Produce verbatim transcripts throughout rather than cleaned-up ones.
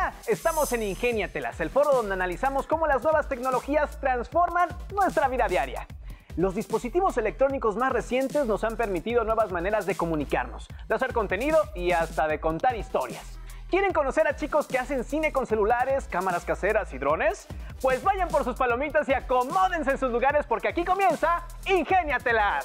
bienvenida. Estamos en Ingéniatelas, el foro donde analizamos cómo las nuevas tecnologías transforman nuestra vida diaria. Los dispositivos electrónicos más recientes nos han permitido nuevas maneras de comunicarnos, de hacer contenido y hasta de contar historias. ¿Quieren conocer a chicos que hacen cine con celulares, cámaras caseras y drones? Pues vayan por sus palomitas y acomódense en sus lugares porque aquí comienza Ingéniatelas.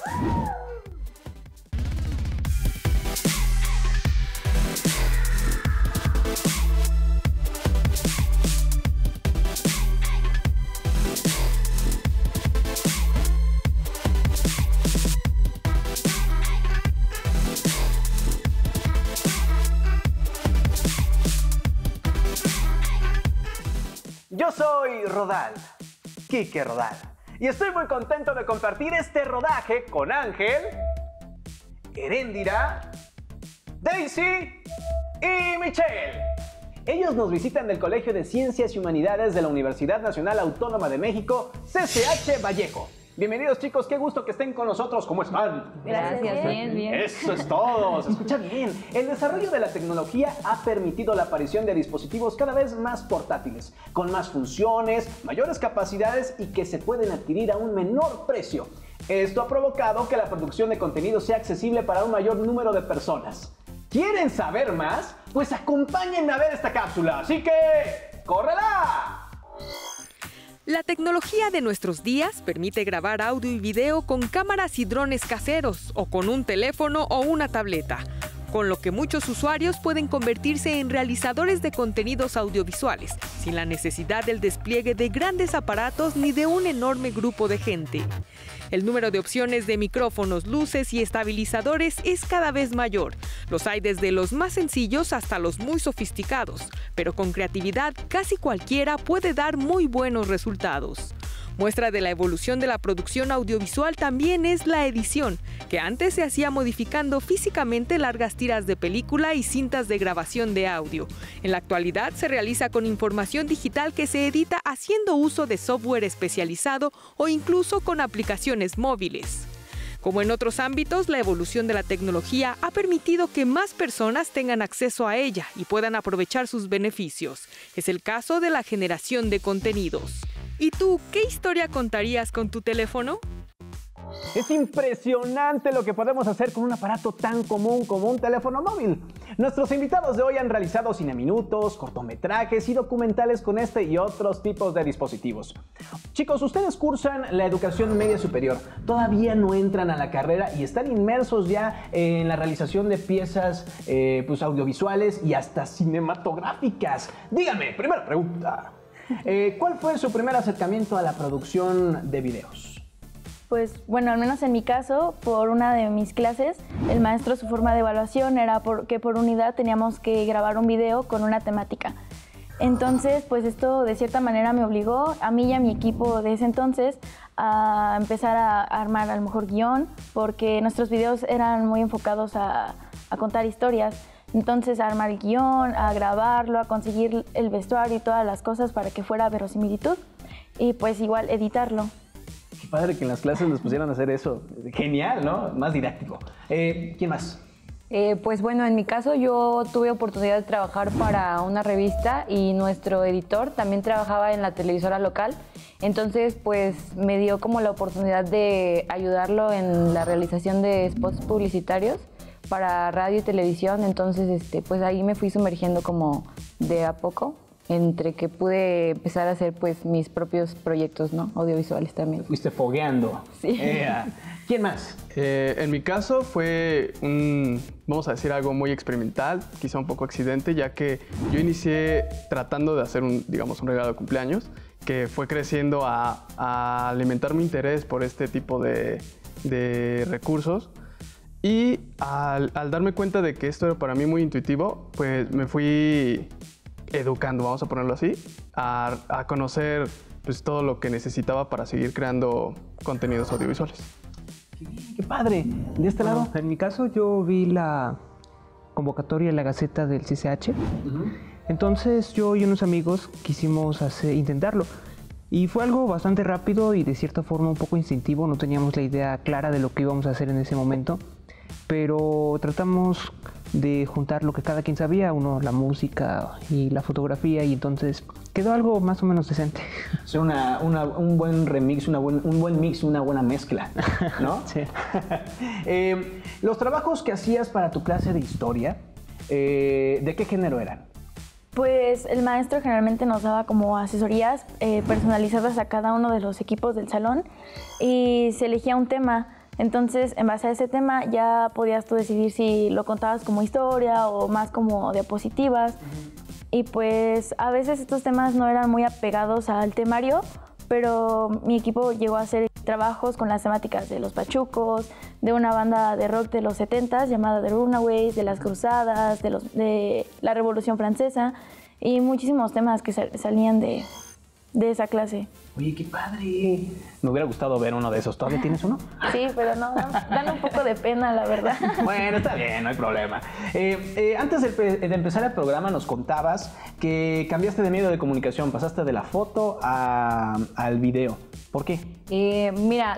Yo soy Rodal, Quique Rodal, y estoy muy contento de compartir este rodaje con Ángel, Heréndira, Daisy y Michelle. Ellos nos visitan del Colegio de Ciencias y Humanidades de la Universidad Nacional Autónoma de México, C C H Vallejo. Bienvenidos chicos, qué gusto que estén con nosotros. ¿Cómo están? Gracias, bien, bien. Eso es todo, se escucha bien. El desarrollo de la tecnología ha permitido la aparición de dispositivos cada vez más portátiles, con más funciones, mayores capacidades y que se pueden adquirir a un menor precio. Esto ha provocado que la producción de contenido sea accesible para un mayor número de personas. ¿Quieren saber más? Pues acompáñenme a ver esta cápsula, así que ¡córrela! La tecnología de nuestros días permite grabar audio y video con cámaras y drones caseros o con un teléfono o una tableta, con lo que muchos usuarios pueden convertirse en realizadores de contenidos audiovisuales, sin la necesidad del despliegue de grandes aparatos ni de un enorme grupo de gente. El número de opciones de micrófonos, luces y estabilizadores es cada vez mayor. Los hay desde los más sencillos hasta los muy sofisticados, pero con creatividad casi cualquiera puede dar muy buenos resultados. Muestra de la evolución de la producción audiovisual también es la edición, que antes se hacía modificando físicamente largas tiras de película y cintas de grabación de audio. En la actualidad se realiza con información digital que se edita haciendo uso de software especializado o incluso con aplicaciones móviles. Como en otros ámbitos, la evolución de la tecnología ha permitido que más personas tengan acceso a ella y puedan aprovechar sus beneficios. Es el caso de la generación de contenidos. ¿Y tú, qué historia contarías con tu teléfono? Es impresionante lo que podemos hacer con un aparato tan común como un teléfono móvil. Nuestros invitados de hoy han realizado cineminutos, cortometrajes y documentales con este y otros tipos de dispositivos. Chicos, ustedes cursan la educación media superior, todavía no entran a la carrera y están inmersos ya en la realización de piezas eh, pues, audiovisuales y hasta cinematográficas. Díganme, primera pregunta. Eh, ¿Cuál fue su primer acercamiento a la producción de videos? Pues bueno, al menos en mi caso, por una de mis clases, el maestro, su forma de evaluación era por, que por unidad teníamos que grabar un video con una temática. Entonces, pues esto de cierta manera me obligó a mí y a mi equipo de ese entonces a empezar a armar a lo mejor guión, porque nuestros videos eran muy enfocados a, a contar historias. Entonces, a armar el guión, a grabarlo, a conseguir el vestuario y todas las cosas para que fuera verosimilitud y pues igual editarlo. Qué padre que en las clases les pusieran a hacer eso. Genial, ¿no? Más didáctico. Eh, ¿Quién más? Eh, pues bueno, en mi caso yo tuve oportunidad de trabajar para una revista y nuestro editor también trabajaba en la televisora local. Entonces, pues me dio como la oportunidad de ayudarlo en la realización de spots publicitarios para radio y televisión. Entonces, este, pues ahí me fui sumergiendo como de a poco, entre que pude empezar a hacer pues mis propios proyectos, ¿no? Audiovisuales también. Fuiste fogueando. Sí. Eh, ¿Quién más? Eh, en mi caso fue un, vamos a decir, algo muy experimental, quizá un poco accidente, ya que yo inicié tratando de hacer un, digamos, un regalo de cumpleaños, que fue creciendo a, a alimentar mi interés por este tipo de, de recursos. Y al, al darme cuenta de que esto era para mí muy intuitivo, pues me fui educando, vamos a ponerlo así, a, a conocer pues, todo lo que necesitaba para seguir creando contenidos audiovisuales. Qué bien, qué padre. ¿De este Bueno, lado? en mi caso yo vi la convocatoria en la Gaceta del C C H. Uh-huh. Entonces yo y unos amigos quisimos hacer, intentarlo. Y fue algo bastante rápido y de cierta forma un poco instintivo. No teníamos la idea clara de lo que íbamos a hacer en ese momento. pero tratamos de juntar lo que cada quien sabía, uno la música y la fotografía, y entonces quedó algo más o menos decente. O sea, una, una, un buen remix, una buen, un buen mix, una buena mezcla, ¿no? Sí. eh, los trabajos que hacías para tu clase de historia, eh, ¿de qué género eran? Pues el maestro generalmente nos daba como asesorías eh, personalizadas a cada uno de los equipos del salón y se elegía un tema. Entonces, en base a ese tema ya podías tú decidir si lo contabas como historia o más como diapositivas. Uh-huh. Y pues a veces estos temas no eran muy apegados al temario, pero mi equipo llegó a hacer trabajos con las temáticas de los pachucos, de una banda de rock de los setentas llamada The Runaways, de las cruzadas, de, los, de la Revolución Francesa y muchísimos temas que salían de, de esa clase. Oye, qué padre. Me hubiera gustado ver uno de esos. ¿Todavía tienes uno? Sí, pero no, dan, dan un poco de pena, la verdad. Bueno, está bien, no hay problema. Eh, eh, antes de, de empezar el programa nos contabas que cambiaste de medio de comunicación, pasaste de la foto a, al video. ¿Por qué? Eh, mira,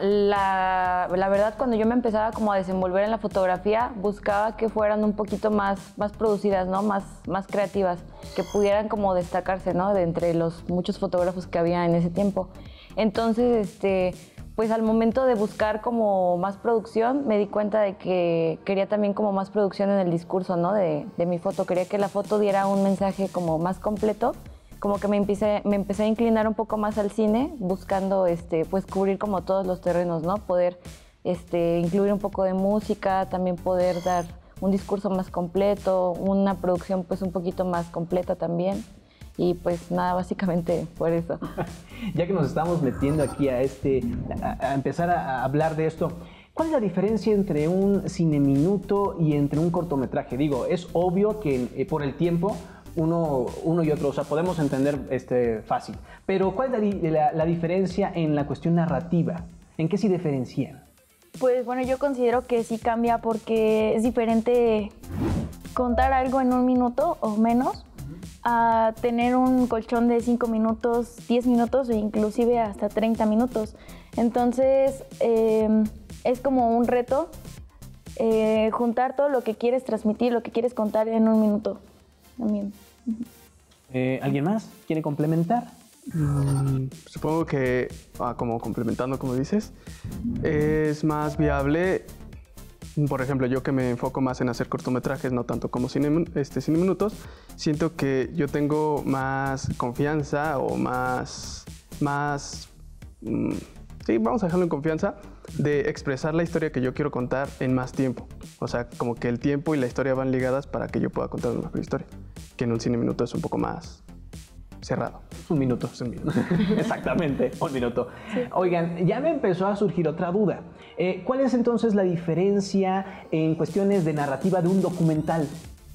la, la verdad cuando yo me empezaba como a desenvolver en la fotografía, buscaba que fueran un poquito más, más producidas, ¿no? Más, más creativas, que pudieran como destacarse, ¿no? De entre los muchos fotógrafos que había en ese tiempo. Entonces, este, pues al momento de buscar como más producción, me di cuenta de que quería también como más producción en el discurso, ¿no? De, de mi foto. Quería que la foto diera un mensaje como más completo. Como que me empecé, me empecé a inclinar un poco más al cine, buscando este, pues cubrir como todos los terrenos, ¿no? Poder este, incluir un poco de música, también poder dar un discurso más completo, una producción pues un poquito más completa también. Y pues nada, básicamente por eso. Ya que nos estamos metiendo aquí a, este, a, a empezar a, a hablar de esto, ¿cuál es la diferencia entre un cineminuto y entre un cortometraje? Digo, es obvio que eh, por el tiempo Uno, uno y otro, o sea, podemos entender este, fácil. Pero ¿cuál es la, la, la diferencia en la cuestión narrativa? ¿En qué se diferencian? Pues bueno, yo considero que sí cambia porque es diferente contar algo en un minuto o menos a tener un colchón de cinco minutos, diez minutos e inclusive hasta treinta minutos. Entonces, eh, es como un reto eh, juntar todo lo que quieres transmitir, lo que quieres contar en un minuto también. Eh, ¿Alguien más quiere complementar? Mm, supongo que, ah, como complementando, como dices, es más viable, por ejemplo, yo que me enfoco más en hacer cortometrajes, no tanto como cine, este, cine minutos, siento que yo tengo más confianza o más, más, mm, sí, vamos a dejarlo en confianza, de expresar la historia que yo quiero contar en más tiempo. O sea, como que el tiempo y la historia van ligadas para que yo pueda contar una mejor historia, que en un cine minuto es un poco más cerrado. Un minuto, es un minuto. Exactamente, un minuto. Sí. Oigan, ya me empezó a surgir otra duda. Eh, ¿Cuál es entonces la diferencia en cuestiones de narrativa de un documental?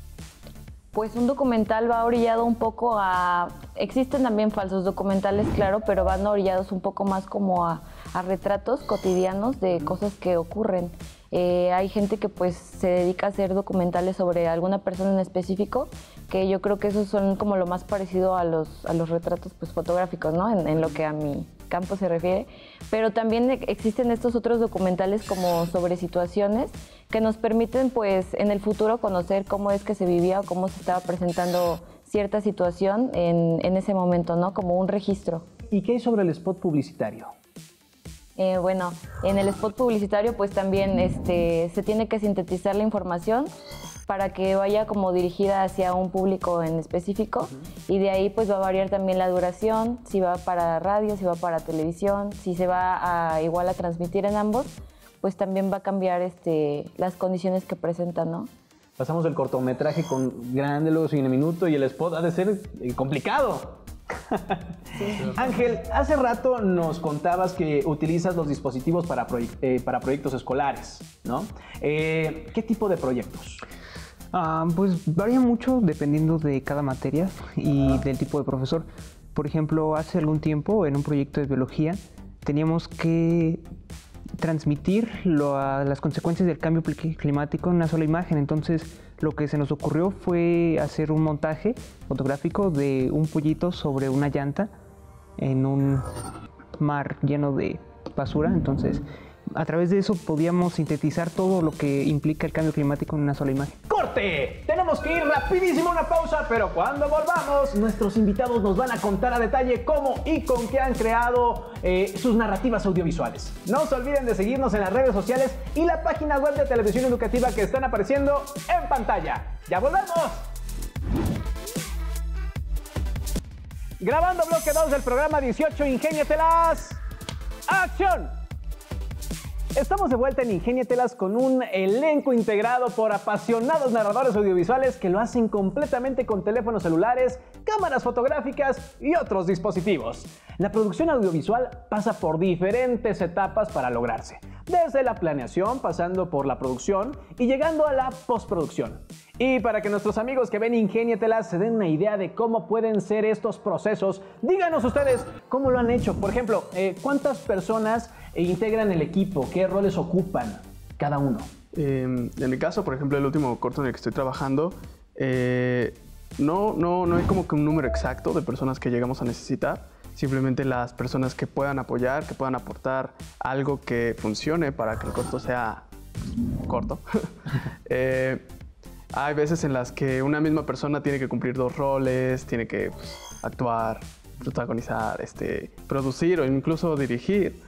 Pues un documental va orillado un poco a... Existen también falsos documentales, claro, pero van orillados un poco más como a, a retratos cotidianos de cosas que ocurren. Eh, hay gente que pues se dedica a hacer documentales sobre alguna persona en específico, que yo creo que esos son como lo más parecido a los, a los retratos pues, fotográficos, ¿no? En, en lo que a mi campo se refiere. Pero también existen estos otros documentales como sobre situaciones que nos permiten pues en el futuro conocer cómo es que se vivía o cómo se estaba presentando cierta situación en, en ese momento, ¿no? Como un registro. ¿Y qué hay sobre el spot publicitario? Eh, bueno, en el spot publicitario pues también este, se tiene que sintetizar la información para que vaya como dirigida hacia un público en específico. Uh-huh. Y de ahí pues va a variar también la duración, si va para radio, si va para televisión, si se va a igual a transmitir en ambos, pues también va a cambiar este, las condiciones que presentan, ¿no? Pasamos del cortometraje con grande, luego cine minuto y el spot ha de ser complicado. Sí. Ángel, hace rato nos contabas que utilizas los dispositivos para, proye eh, para proyectos escolares, ¿no? Eh, ¿Qué tipo de proyectos? Ah, pues varía mucho dependiendo de cada materia y del tipo de profesor. Por ejemplo, hace algún tiempo en un proyecto de biología teníamos que transmitir lo, a las consecuencias del cambio climático en una sola imagen. Entonces, lo que se nos ocurrió fue hacer un montaje fotográfico de un pollito sobre una llanta en un mar lleno de basura. Entonces, a través de eso podíamos sintetizar todo lo que implica el cambio climático en una sola imagen. ¡Corte! Tenemos que ir rapidísimo a una pausa, pero cuando volvamos, nuestros invitados nos van a contar a detalle cómo y con qué han creado eh, sus narrativas audiovisuales. No se olviden de seguirnos en las redes sociales y la página web de Televisión Educativa que están apareciendo en pantalla. ¡Ya volvemos! Grabando bloque dos del programa dieciocho, Ingénietelas. ¡Acción! Estamos de vuelta en Ingénietelas con un elenco integrado por apasionados narradores audiovisuales que lo hacen completamente con teléfonos celulares, cámaras fotográficas y otros dispositivos. La producción audiovisual pasa por diferentes etapas para lograrse, desde la planeación, pasando por la producción y llegando a la postproducción. Y para que nuestros amigos que ven Ingénietelas se den una idea de cómo pueden ser estos procesos, díganos ustedes cómo lo han hecho. Por ejemplo, eh, ¿cuántas personas integran el equipo? ¿Qué roles ocupan cada uno? Eh, en mi caso, por ejemplo, el último corto en el que estoy trabajando, eh, no, no, no hay como que un número exacto de personas que llegamos a necesitar. Simplemente las personas que puedan apoyar, que puedan aportar algo que funcione para que el corto sea corto. eh, Hay veces en las que una misma persona tiene que cumplir dos roles, tiene que pues, actuar, protagonizar, este, producir o incluso dirigir.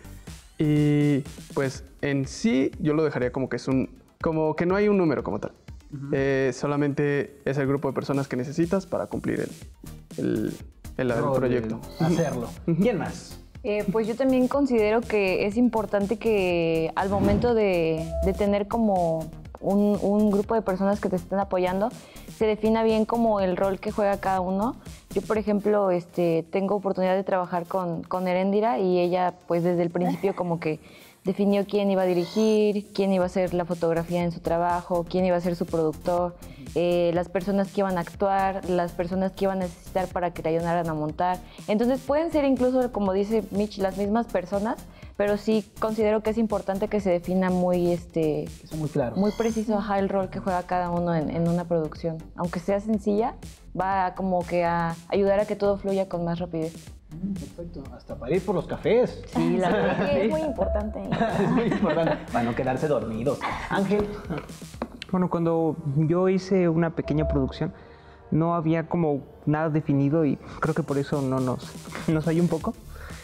Y pues en sí yo lo dejaría como que es un, como que no hay un número como tal. Uh-huh. eh, solamente es el grupo de personas que necesitas para cumplir el, el, el, el proyecto. Hacerlo. Uh-huh. ¿Quién más? Eh, pues yo también considero que es importante que al momento de, de tener como un, un grupo de personas que te estén apoyando, se defina bien como el rol que juega cada uno. Yo, por ejemplo, este, tengo oportunidad de trabajar con, con Eréndira y ella, pues desde el principio como que definió quién iba a dirigir, quién iba a hacer la fotografía en su trabajo, quién iba a ser su productor, eh, las personas que iban a actuar, las personas que iban a necesitar para que le ayudaran a montar. Entonces pueden ser incluso, como dice Mitch, las mismas personas, pero sí considero que es importante que se defina muy, este, Eso muy claro, muy preciso ajá, el rol que juega cada uno en, en una producción. Aunque sea sencilla, va a como que a ayudar a que todo fluya con más rapidez. Mm, perfecto, hasta para ir por los cafés. Sí, la verdad que es muy importante. Es muy importante, para no quedarse dormidos. Ángel. Bueno, cuando yo hice una pequeña producción, no había como nada definido y creo que por eso no nos, nos falló un poco.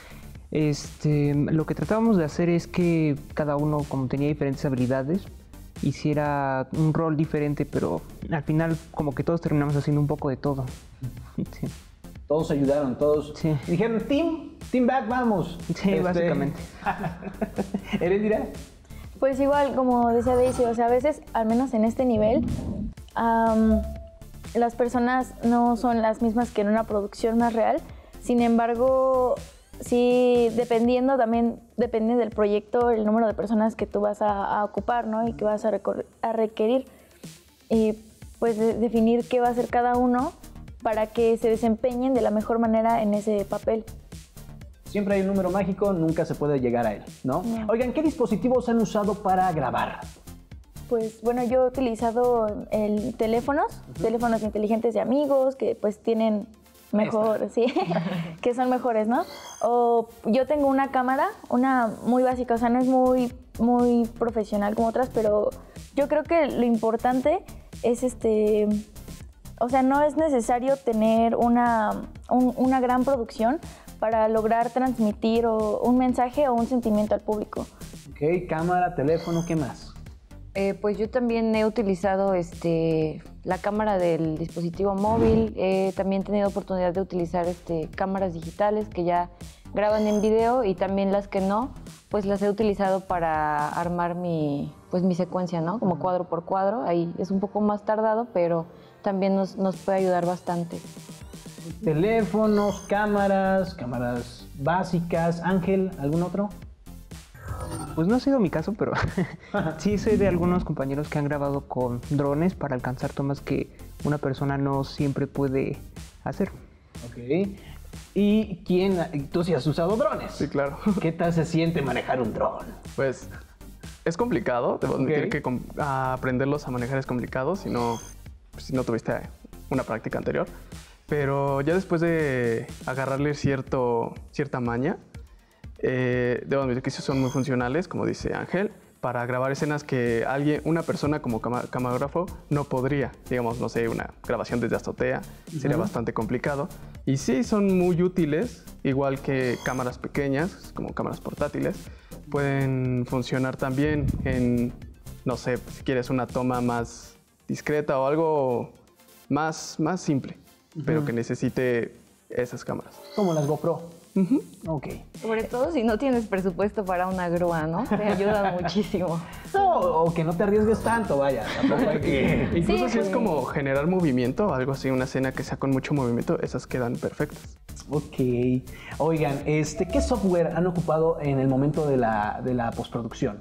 Este, lo que tratábamos de hacer es que cada uno, como tenía diferentes habilidades, hiciera un rol diferente, pero al final como que todos terminamos haciendo un poco de todo. Sí. Todos ayudaron, todos sí. dijeron, team, team back, vamos. Sí, este... básicamente. ¿Eréndira? Pues igual, como decía Daisy, o sea, a veces, al menos en este nivel, um, las personas no son las mismas que en una producción más real. Sin embargo, sí, dependiendo también, depende del proyecto, el número de personas que tú vas a, a ocupar, ¿no? Y que vas a, a requerir. Y pues de, definir qué va a hacer cada uno para que se desempeñen de la mejor manera en ese papel. Siempre hay un número mágico, nunca se puede llegar a él, ¿no? no. Oigan, ¿qué dispositivos han usado para grabar? Pues bueno, yo he utilizado el teléfonos, uh-huh. teléfonos inteligentes de amigos que pues tienen mejor, sí, que son mejores, ¿no? O yo tengo una cámara, una muy básica, o sea, no es muy, muy profesional como otras, pero yo creo que lo importante es este... O sea, no es necesario tener una, un, una gran producción para lograr transmitir o un mensaje o un sentimiento al público. Ok, cámara, teléfono, ¿qué más? Eh, pues yo también he utilizado este, la cámara del dispositivo móvil, he también tenido oportunidad de utilizar este, cámaras digitales que ya graban en video y también las que no, pues las he utilizado para armar mi, pues mi secuencia, ¿no? Como cuadro por cuadro, ahí es un poco más tardado, pero también nos, nos puede ayudar bastante. Teléfonos, cámaras, cámaras básicas. Ángel, ¿algún otro? Pues no ha sido mi caso, pero sí sé de algunos compañeros que han grabado con drones para alcanzar tomas que una persona no siempre puede hacer. Ok. ¿Y quién? ¿Tú sí has usado drones? Sí, claro. ¿Qué tal se siente manejar un dron? Pues es complicado, debo admitir Okay. que a aprenderlos a manejar es complicado si no, si no tuviste una práctica anterior. Pero ya después de agarrarle cierto, cierta maña, Eh, debo admitir que sí son muy funcionales, como dice Ángel, para grabar escenas que alguien, una persona como cama camarógrafo no podría. Digamos, no sé, una grabación desde azotea, uh-huh. sería bastante complicado. Y sí, son muy útiles, igual que cámaras pequeñas, como cámaras portátiles. Pueden funcionar también en, no sé, si quieres una toma más discreta o algo más, más simple, uh-huh. pero que necesite esas cámaras. Como las GoPro. Uh-huh. Ok. Sobre todo si no tienes presupuesto para una grúa, ¿no? Te ayuda muchísimo. No, o que no te arriesgues tanto, vaya. Tampoco hay que... Incluso Sí, si pues... es como generar movimiento, algo así, una escena que sea con mucho movimiento, esas quedan perfectas. Ok. Oigan, este, ¿qué software han ocupado en el momento de la, de la postproducción?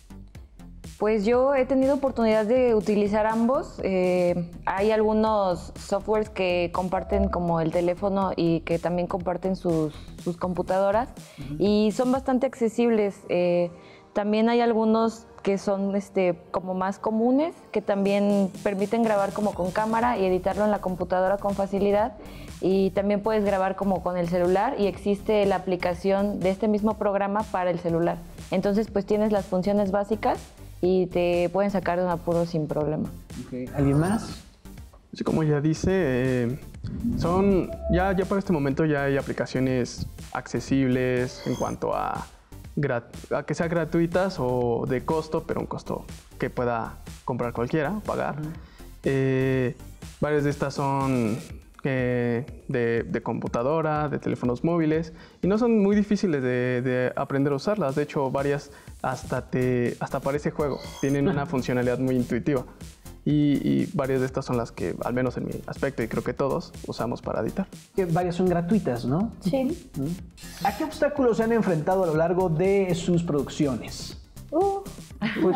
Pues yo he tenido oportunidad de utilizar ambos. Eh, hay algunos softwares que comparten como el teléfono y que también comparten sus, sus computadoras uh-huh. y son bastante accesibles. Eh, también hay algunos que son este, como más comunes, que también permiten grabar como con cámara y editarlo en la computadora con facilidad. Y también puedes grabar como con el celular y existe la aplicación de este mismo programa para el celular. Entonces pues tienes las funciones básicas y te pueden sacar de un apuro sin problema. Okay. ¿Alguien más? Sí, como ya dice, eh, son ya, ya para este momento ya hay aplicaciones accesibles en cuanto a, a que sean gratuitas o de costo, pero un costo que pueda comprar cualquiera, pagar. Uh-huh. eh, varias de estas son eh, de, de computadora, de teléfonos móviles, y no son muy difíciles de, de aprender a usarlas. De hecho, varias hasta, te, hasta parece juego. Tienen una funcionalidad muy intuitiva. Y, y varias de estas son las que, al menos en mi aspecto, y creo que todos, usamos para editar. Que varias son gratuitas, ¿no? Sí. ¿A qué obstáculos se han enfrentado a lo largo de sus producciones? Uh. Pues,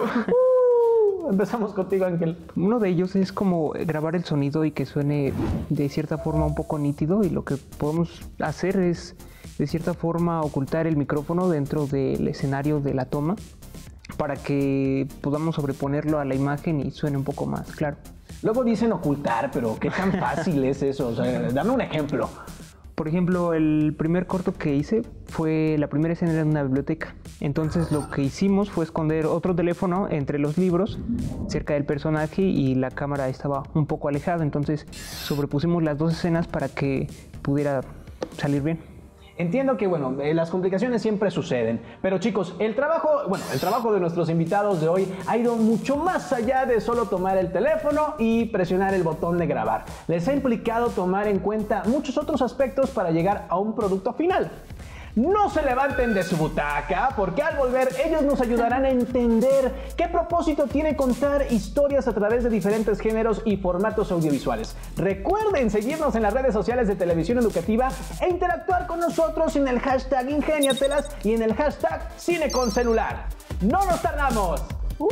uh, empezamos contigo, Ángel. Uno de ellos es como grabar el sonido y que suene de cierta forma un poco nítido, y lo que podemos hacer es de cierta forma ocultar el micrófono dentro del escenario de la toma para que podamos sobreponerlo a la imagen y suene un poco más claro. Luego dicen ocultar, pero ¿qué tan fácil es eso? O sea, dame un ejemplo. Por ejemplo, el primer corto que hice fue, la primera escena era en una biblioteca. Entonces lo que hicimos fue esconder otro teléfono entre los libros, cerca del personaje, y la cámara estaba un poco alejada. Entonces sobrepusimos las dos escenas para que pudiera salir bien. Entiendo que, bueno, eh, las complicaciones siempre suceden, pero chicos, el trabajo, bueno, el trabajo de nuestros invitados de hoy ha ido mucho más allá de solo tomar el teléfono y presionar el botón de grabar. Les ha implicado tomar en cuenta muchos otros aspectos para llegar a un producto final. No se levanten de su butaca, porque al volver ellos nos ayudarán a entender qué propósito tiene contar historias a través de diferentes géneros y formatos audiovisuales. Recuerden seguirnos en las redes sociales de Televisión Educativa e interactuar con nosotros en el hashtag Ingéniatelas y en el hashtag CineConCelular. ¡No nos tardamos! ¡Uh!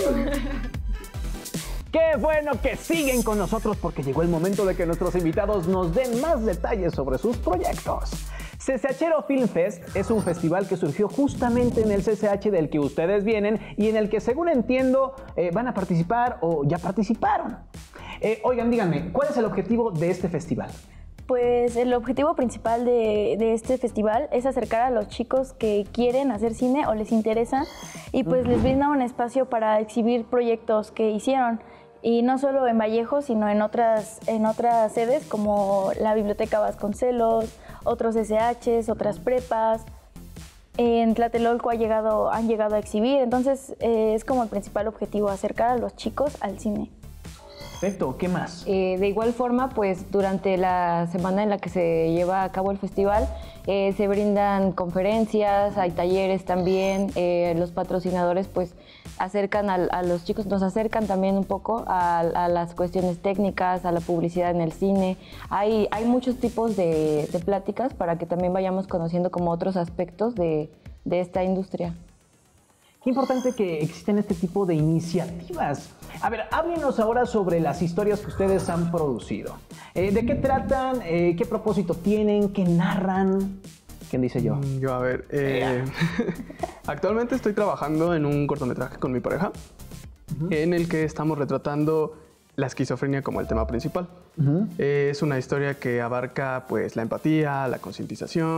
¡Qué bueno que siguen con nosotros, porque llegó el momento de que nuestros invitados nos den más detalles sobre sus proyectos! CCHero Film Fest es un festival que surgió justamente en el C C H del que ustedes vienen y en el que, según entiendo, eh, van a participar o ya participaron. Eh, oigan, díganme, ¿cuál es el objetivo de este festival? Pues el objetivo principal de, de este festival es acercar a los chicos que quieren hacer cine o les interesa, y pues uh-huh. les brinda un espacio para exhibir proyectos que hicieron. Y no solo en Vallejo, sino en otras, en otras sedes como la Biblioteca Vasconcelos, otros S Hs, otras prepas. En Tlatelolco ha llegado, han llegado a exhibir, entonces eh, es como el principal objetivo, acercar a los chicos al cine. Perfecto, ¿qué más? Eh, de igual forma, pues durante la semana en la que se lleva a cabo el festival, eh, se brindan conferencias, hay talleres también, eh, los patrocinadores pues acercan a, a los chicos, nos acercan también un poco a, a las cuestiones técnicas, a la publicidad en el cine. Hay, hay muchos tipos de, de pláticas para que también vayamos conociendo como otros aspectos de, de esta industria. Qué importante que existen este tipo de iniciativas. A ver, háblenos ahora sobre las historias que ustedes han producido. Eh, ¿De qué tratan? Eh, ¿Qué propósito tienen? ¿Qué narran? ¿Quién dice yo? Yo, a ver. Eh, actualmente estoy trabajando en un cortometraje con mi pareja, uh-huh. en el que estamos retratando la esquizofrenia como el tema principal. Uh-huh. eh, es una historia que abarca pues la empatía, la concientización,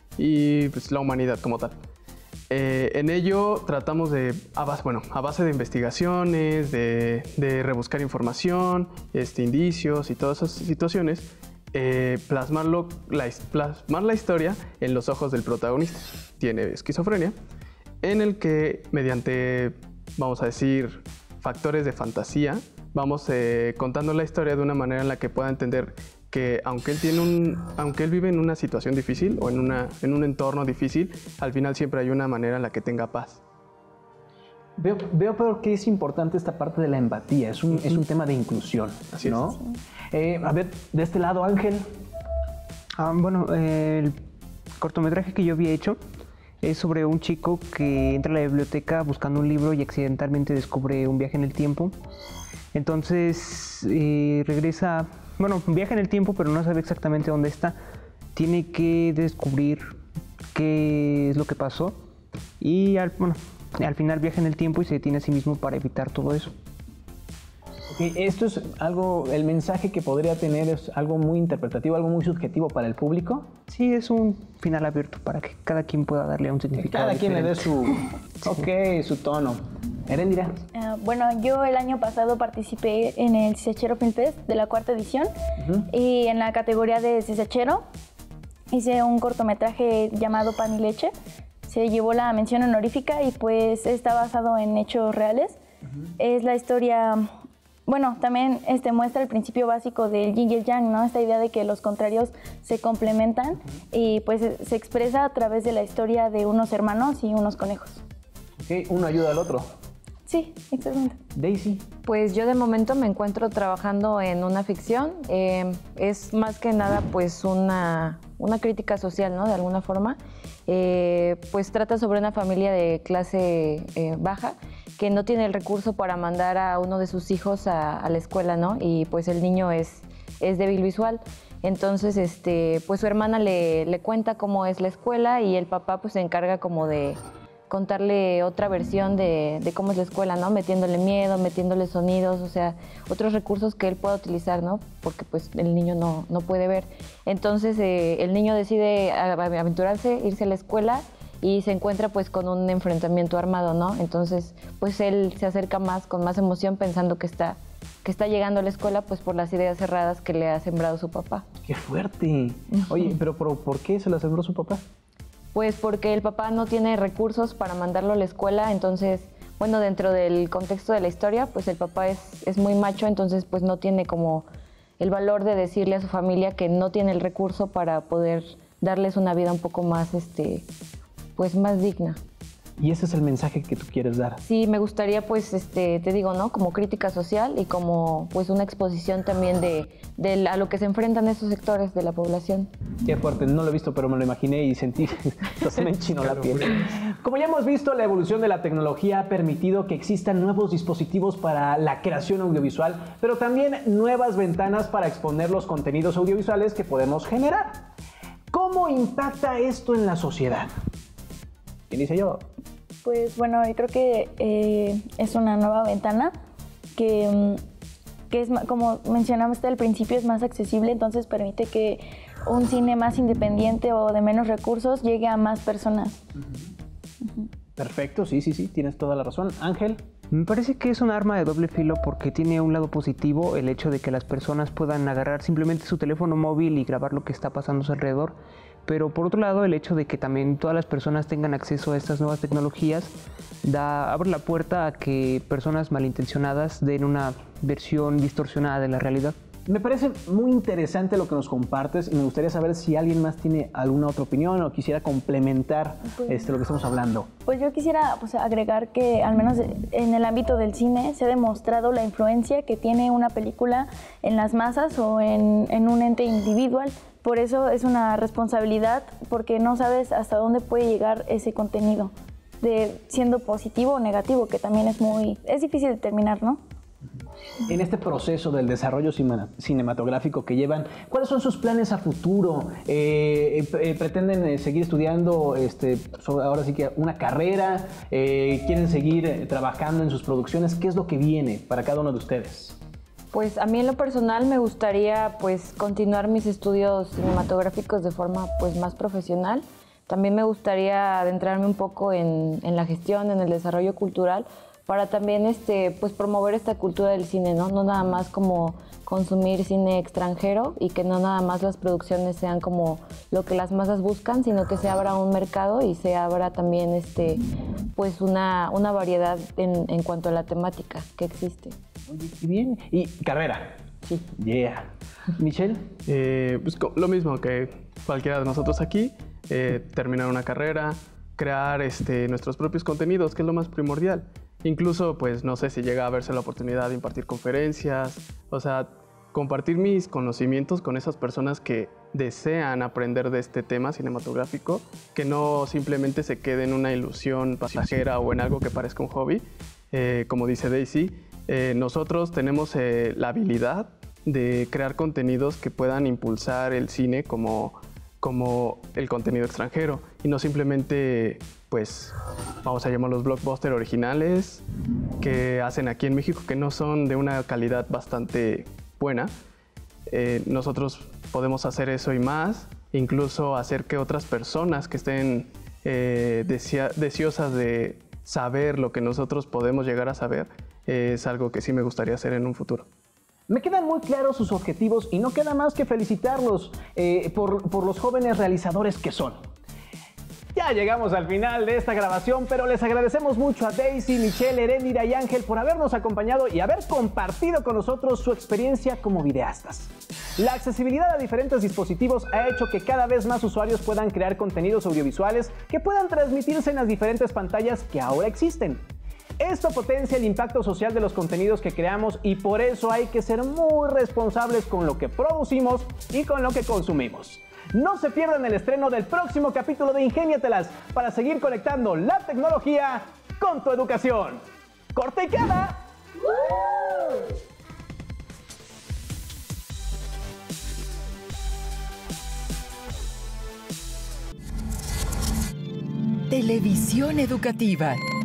y pues, la humanidad como tal. Eh, en ello tratamos de, a base, bueno, a base de investigaciones, de, de rebuscar información, este, indicios y todas esas situaciones, eh, plasmarlo, la, plasmar la historia en los ojos del protagonista. Tiene esquizofrenia, en el que mediante, vamos a decir, factores de fantasía, vamos eh, contando la historia de una manera en la que pueda entender que aunque él, tiene un, aunque él vive en una situación difícil o en, una, en un entorno difícil, al final siempre hay una manera en la que tenga paz. Veo, veo pero que es importante esta parte de la empatía, es un, uh-huh. es un tema de inclusión, Así ¿no? es. Sí. Eh, a ver, de este lado, Ángel. Ah, bueno, eh, el cortometraje que yo había hecho es sobre un chico que entra a la biblioteca buscando un libro y accidentalmente descubre un viaje en el tiempo. Entonces eh, regresa, bueno, viaja en el tiempo pero no sabe exactamente dónde está. Tiene que descubrir qué es lo que pasó y al, bueno, al final viaja en el tiempo y se detiene a sí mismo para evitar todo eso. Okay, esto es algo, el mensaje que podría tener es algo muy interpretativo, algo muy subjetivo para el público. Sí, es un final abierto para que cada quien pueda darle un significado. Cada quien le dé diferente. su, ok, su tono. Erendira. Uh, bueno, yo el año pasado participé en el Cicechero Film Fest de la cuarta edición uh-huh. y en la categoría de Cicechero hice un cortometraje llamado Pan y Leche. Se llevó la mención honorífica y pues está basado en hechos reales. Uh-huh. Es la historia... Bueno, también este, muestra el principio básico del yin y el yang, ¿no? Esta idea de que los contrarios se complementan uh-huh. y pues se expresa a través de la historia de unos hermanos y unos conejos. Ok, uno ayuda al otro. Sí, exactamente. Daisy. Pues yo de momento me encuentro trabajando en una ficción. Eh, es más que nada pues una, una crítica social, ¿no? De alguna forma. Eh, pues trata sobre una familia de clase eh, baja que no tiene el recurso para mandar a uno de sus hijos a, a la escuela, ¿no? Y pues el niño es, es débil visual. Entonces, este, pues su hermana le, le cuenta cómo es la escuela y el papá pues se encarga como de contarle otra versión de, de cómo es la escuela, ¿no? Metiéndole miedo, metiéndole sonidos, o sea, otros recursos que él pueda utilizar, ¿no? Porque pues el niño no, no puede ver. Entonces eh, el niño decide aventurarse, irse a la escuela y se encuentra pues con un enfrentamiento armado, ¿no? Entonces pues él se acerca más, con más emoción, pensando que está, que está llegando a la escuela pues por las ideas cerradas que le ha sembrado su papá. ¡Qué fuerte! Oye, pero ¿por, ¿por qué se las sembró su papá? Pues porque el papá no tiene recursos para mandarlo a la escuela, entonces, bueno, dentro del contexto de la historia, pues el papá es, es muy macho, entonces pues no tiene como el valor de decirle a su familia que no tiene el recurso para poder darles una vida un poco más, este, pues más digna. Y ese es el mensaje que tú quieres dar. Sí, me gustaría, pues, este, te digo, ¿no? Como crítica social y como, pues, una exposición también de, de a lo que se enfrentan esos sectores de la población. Qué fuerte, no lo he visto, pero me lo imaginé y sentí, se me enchinó la piel. Como ya hemos visto, la evolución de la tecnología ha permitido que existan nuevos dispositivos para la creación audiovisual, pero también nuevas ventanas para exponer los contenidos audiovisuales que podemos generar. ¿Cómo impacta esto en la sociedad? ¿Quién dice yo? Pues bueno, yo creo que eh, es una nueva ventana que, que es, como mencionamos al principio, es más accesible, entonces permite que un cine más independiente o de menos recursos llegue a más personas. Uh-huh. Uh-huh. Perfecto, sí, sí, sí, tienes toda la razón. Ángel. Me parece que es un arma de doble filo porque tiene un lado positivo, el hecho de que las personas puedan agarrar simplemente su teléfono móvil y grabar lo que está pasando a su alrededor. Pero por otro lado, el hecho de que también todas las personas tengan acceso a estas nuevas tecnologías da, abre la puerta a que personas malintencionadas den una versión distorsionada de la realidad. Me parece muy interesante lo que nos compartes y me gustaría saber si alguien más tiene alguna otra opinión o quisiera complementar pues, este, lo que estamos hablando. Pues yo quisiera pues, agregar que al menos en el ámbito del cine se ha demostrado la influencia que tiene una película en las masas o en, en un ente individual. Por eso es una responsabilidad porque no sabes hasta dónde puede llegar ese contenido, de siendo positivo o negativo, que también es muy, es difícil determinar, ¿no? En este proceso del desarrollo cinematográfico que llevan, ¿cuáles son sus planes a futuro? Eh, eh, ¿Pretenden eh, seguir estudiando este, ahora sí que una carrera? Eh, ¿Quieren seguir eh, trabajando en sus producciones? ¿Qué es lo que viene para cada uno de ustedes? Pues a mí en lo personal me gustaría pues continuar mis estudios cinematográficos de forma pues más profesional. También me gustaría adentrarme un poco en, en la gestión, en el desarrollo cultural, para también este, pues, promover esta cultura del cine, ¿no? No nada más como consumir cine extranjero y que no nada más las producciones sean como lo que las masas buscan, sino que se abra un mercado y se abra también este, pues una, una variedad en, en cuanto a la temática que existe. Oye, qué bien. Y carrera. Sí. Yeah. Michelle. Eh, pues lo mismo que cualquiera de nosotros aquí, eh, terminar una carrera, crear este, nuestros propios contenidos, que es lo más primordial. Incluso, pues, no sé si llega a verse la oportunidad de impartir conferencias, o sea, compartir mis conocimientos con esas personas que desean aprender de este tema cinematográfico, que no simplemente se quede en una ilusión pasajera o en algo que parezca un hobby. Eh, como dice Daisy, eh, nosotros tenemos eh, la habilidad de crear contenidos que puedan impulsar el cine como, como el contenido extranjero y no simplemente, pues, vamos a llamarlos blockbuster originales que hacen aquí en México, que no son de una calidad bastante buena. Eh, nosotros podemos hacer eso y más, incluso hacer que otras personas que estén eh, desea, deseosas de saber lo que nosotros podemos llegar a saber, eh, es algo que sí me gustaría hacer en un futuro. Me quedan muy claros sus objetivos y no queda más que felicitarlos eh, por, por los jóvenes realizadores que son. Ya llegamos al final de esta grabación, pero les agradecemos mucho a Daisy, Michelle, Heréndira y Ángel por habernos acompañado y haber compartido con nosotros su experiencia como videastas. La accesibilidad a diferentes dispositivos ha hecho que cada vez más usuarios puedan crear contenidos audiovisuales que puedan transmitirse en las diferentes pantallas que ahora existen. Esto potencia el impacto social de los contenidos que creamos y por eso hay que ser muy responsables con lo que producimos y con lo que consumimos. No se pierdan el estreno del próximo capítulo de Ingéniatelas para seguir conectando la tecnología con tu educación. ¡Corte y queda! Televisión educativa.